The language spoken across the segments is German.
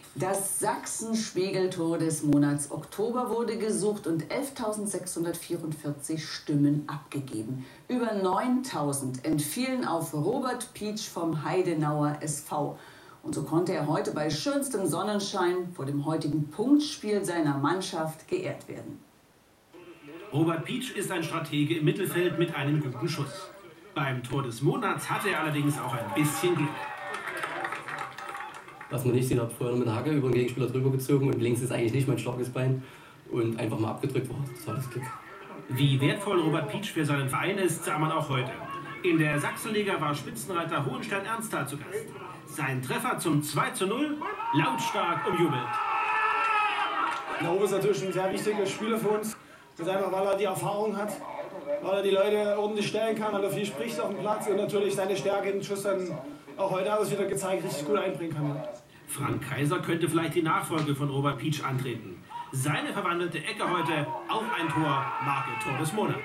Das Sachsen-Spiegel-Tor des Monats Oktober wurde gesucht und 11.644 Stimmen abgegeben. Über 9.000 entfielen auf Robert Pietsch vom Heidenauer SV. Und so konnte er heute bei schönstem Sonnenschein vor dem heutigen Punktspiel seiner Mannschaft geehrt werden. Robert Pietsch ist ein Stratege im Mittelfeld mit einem guten Schuss. Beim Tor des Monats hatte er allerdings auch ein bisschen Glück. Was man nicht sieht, habe vorher noch mit der Hacke über den Gegenspieler drüber gezogen und links ist eigentlich nicht mein starkes Bein und einfach mal abgedrückt war. Das war das Glück. Wie wertvoll Robert Pietsch für seinen Verein ist, sah man auch heute. In der Sachsenliga war Spitzenreiter Hohenstein-Ernsthal zu Gast. Sein Treffer zum 2:0 lautstark umjubelt. Der Robert ist natürlich ein sehr wichtiger Spieler für uns. Das ist einfach, weil er die Erfahrung hat, weil er die Leute ordentlich stellen kann, weil er viel spricht auf dem Platz und natürlich seine Stärke in den Schuss dann auch heute alles wieder gezeigt, richtig gut einbringen kann. Frank Kaiser könnte vielleicht die Nachfolge von Robert Pietsch antreten. Seine verwandelte Ecke heute auf ein Tor, Marke Tor des Monats.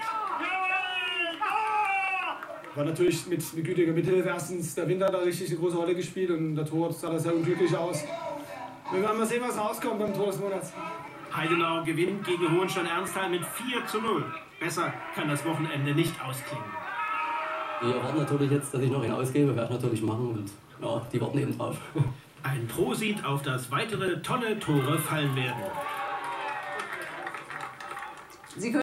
War natürlich mit gütiger Mithilfe. Erstens, der Wind hat da richtig eine große Rolle gespielt und der Tor sah da sehr unglücklich aus. Wir werden mal sehen, was rauskommt beim Tor des Monats. Heidenau gewinnt gegen Hohenstein-Ernsthal mit 4:0. Besser kann das Wochenende nicht ausklingen. Die erwarten natürlich jetzt, dass ich noch einen ausgebe, werde ich natürlich machen und ja, die warten eben drauf. Ein Prosit auf das weitere tolle Tore fallen werden.